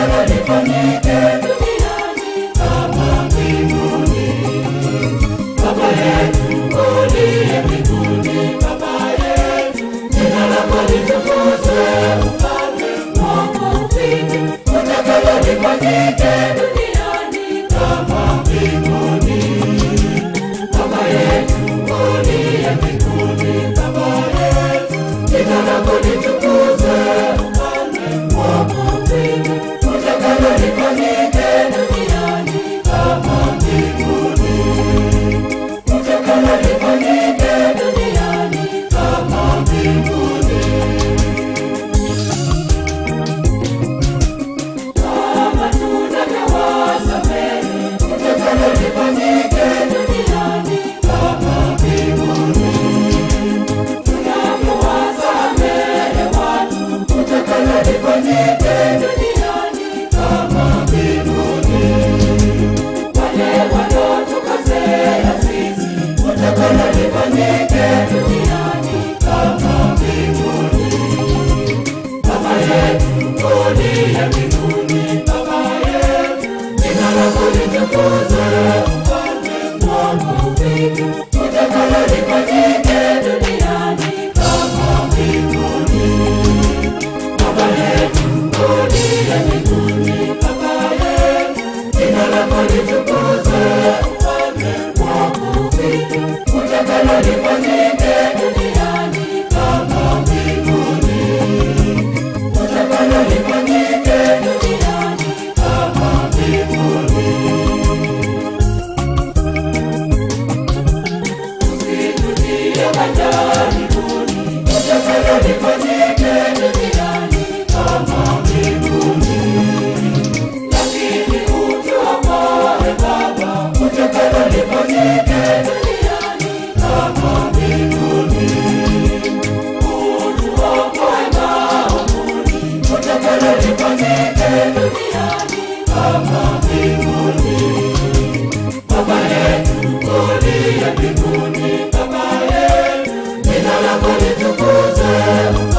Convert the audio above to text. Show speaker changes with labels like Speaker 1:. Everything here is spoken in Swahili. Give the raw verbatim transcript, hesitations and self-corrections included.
Speaker 1: utakalo lifanyike duniani kama mbinguni. Baba yetu uliye mbinguni, Baba yetu, jina lako litukuzwe, ufalme wako ufike, utakalo lifanyike duniani kama mbinguni. Baba yetu uliye mbinguni, Baba yetu, jina lako litukuzwe, ufalme wako ufike, utakalo lifanyike duniani kama mbinguni. Utakalo lifanyike duniani kama mbinguni. Kama tunavyowasamehe, utakalo lifanyike duniani kama mbinguni. Tunavyowasamehe watu, utakalo lifanyike duniani kama mbinguni. Wale wanaotukosea sisi, utakalo lifanyike duniani kama mbinguni. Baba yetu uliye mbinguni, Baba yetu, jina lako litukuzwe, ufalme wako ufike, utakalo lifanyike duniani kama mbinguni. Baba yetu uliye mbinguni, Baba yetu, jina lako litukuzwe, ufalme wako ufike, utakalo lifanyike duniani kama mbinguni. Utakalo lifanyike duniani kama mbinguni. Usitutie majaribuni, utakalo lifanyike duniani kama mbinguni. Lakini utuokoe Baba, utakalo lifanyike duniani kama mbinguni. Utuokoe maovuni, utakalo lifanyike duniani kama mbinguni. Baba yetu uliye mbinguni, Baba yetu, jina lako litukuzwe,